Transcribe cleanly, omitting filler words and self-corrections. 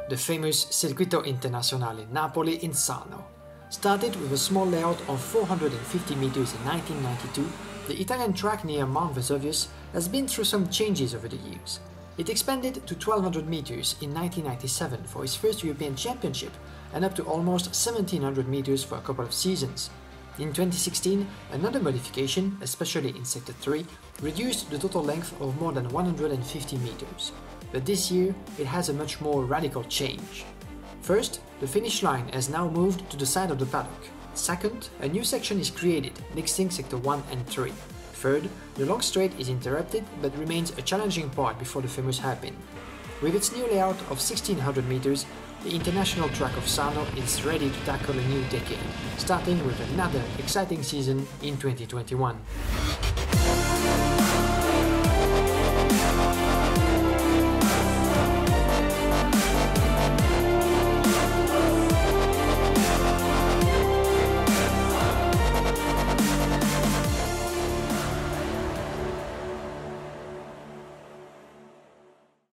the famous Circuito Internazionale di Napoli in Sarno. Started with a small layout of 450 meters in 1992, the Italian track near Mount Vesuvius has been through some changes over the years. It expanded to 1200 meters in 1997 for its first European Championship and up to almost 1700 meters for a couple of seasons. In 2016, another modification, especially in Sector 3, reduced the total length of more than 150 meters. But this year, it has a much more radical change. First, the finish line has now moved to the side of the paddock. Second, a new section is created, mixing Sector 1 and 3. Third, the long straight is interrupted but remains a challenging part before the famous hairpin. With its new layout of 1600 meters, the international track of Sarno is ready to tackle a new decade, starting with another exciting season in 2021.